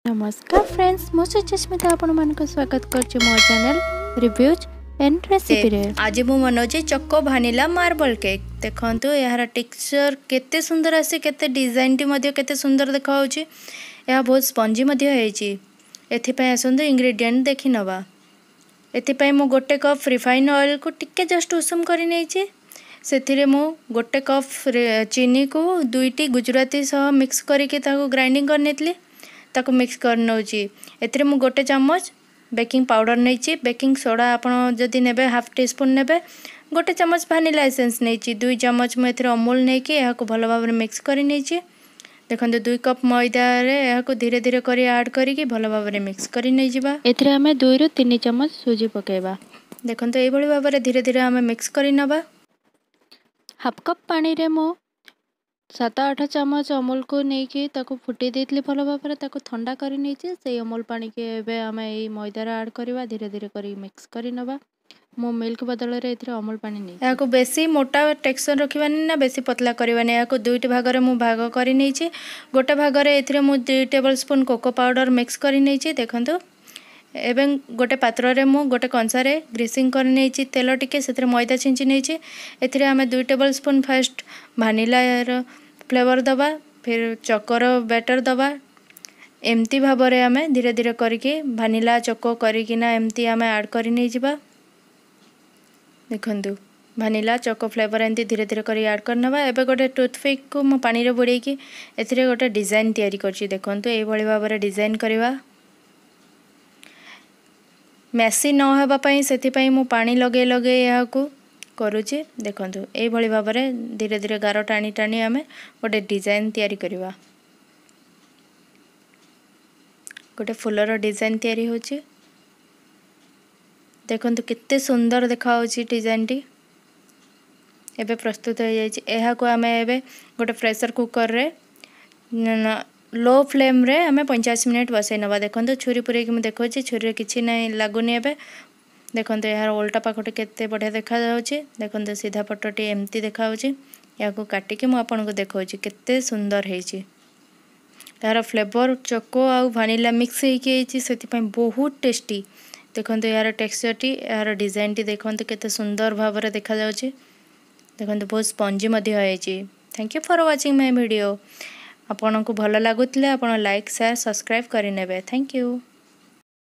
नमस्कार फ्रेंड्स मो सुचिस्मिता आपण मानक स्वागत करछि मो चैनल रिव्यूज एंड रेसिपी रे। आज मु मनोजे चोको भानिला मार्बल केक देखंतु यार टेक्सचर केते सुंदर आसी केते डिजाइन टी मध्ये केते सुंदर देखाउछि। या बहुत स्पंजी मध्ये हेछि। एथि पय आसंदु इंग्रेडिएंट देखि नबा। एथि पय मु गोटे कप रिफाइन ऑयल को टिके जस्ट उषुम करि नेछि। सेथिरे मु गोटे कप चीनी को दुईटी गुजराती सह मिक्स करके ताको ग्राइंडिंग कर नेतली ताको मिक्स कर नउची। एथिरे मु गोटे चम्मच बेकिंग पाउडर नेछि। बेकिंग सोडा आपण जदि नेबे हाफ टी स्पून नेबे। गोटे चम्मच वैनिला एसेंस नेछि। 2 चम्मच मु एथिरे अमूल नेकी एहा को भलो भाबरे मिक्स करि नेछि। देखंतु 2 कप मैदा रे एहा को धीरे धीरे करी ऐड करिकि भलो भाबरे मिक्स करि नै जिबा। एथिरे हमें 2 रु 3 चम्मच सूजी पकेबा। देखंतु एई भली भाबरे धीरे धीरे हमें मिक्स करि नबा। हाफ कप पानी रे मो 7-8 चम्मच अमूल को नेकी ताको फुटी देतली भलो भाबरे ताको ठंडा करि नेछि। सेई अमूल पानी के एबे हमें एई मैदा रे ऐड करबा। धीरे धीरे करी मिक्स करि नबा। मो मिल्क बदल रे एथिरे अमूल पानी नै एहा को बेसी मोटा टेक्सचर रखिबानी ना बेसी पतला करबानी। एहा को दुईटी भाग रे मु भाग करि नेछि। गोटे भाग रे एथिरे मु 2 टेबलस्पून कोको पाउडर मिक्स करि नेछि। देखंतु एबे गोटे पात्र रे मु गोटे कंसा रे ग्रीसिंग कर नेछि। तेल टिके सेथिरे मैदा छिंची नेछि। एथिरे हमें 2 टेबलस्पून फर्स्ट वैनिला रो फ्लेवर दबा फिर चोकोर बैटर दबा। एमती भाबरे हमें धीरे धीरे करके वैनिला चोको करिकिना एमती हमें ऐड करि नै जिबा। देखंतु वैनिला चोको फ्लेवर एमती धीरे धीरे करी ऐड करनबा। एबे गोटे टूथपिक को म पानी रे बुड़ेकी एथिरे गोटे डिजाइन तयारी करछि। देखंतु एई भली भाबरे डिजाइन करबा। मेसी न हेबा पई सेति पई मु पानी लगे लगे या को करूछि। देखंतु एई भली भाबरे धीरे धीरे गारो टाणी टाणी हमें गोटे डिजाइन तयारी करबा। गोटे फुलर डिजाइन तयारी होछि। देखंतु कित्ते सुंदर देखा होछि डिजाइन टी। एबे प्रस्तुत हो जाइछि। एहा को हमें एबे गोटे प्रेशर कुकर रे लो फ्लेम रे हमें 50 मिनिट बसै नबा। देखंतु छुरी पुरे कि म देखौछि छुरी रे किछि नै लागुनी। एबे देखंतु यार उल्टा पाखटे केते बढ़िया देखा जाउछि। देखंतु सीधा पटटी एमती देखा होछि। या को काटी के म आपन को देखौछि केते सुंदर हेछि। यार फ्लेवर चोको आ वैनिला मिक्स हेकि हेछि सेति पय बहुत टेस्टी। देखंतु यार टेक्सचर टी यार डिजाइन टी देखंतु केते सुंदर भाबरे देखा जाउछि। देखंतु बहुत स्पंजी मध्ये हेछि। Thank you for watching my video. आपन को भलो लागुतले आपन लाइक शेयर सब्सक्राइब करि नेबे। Thank you.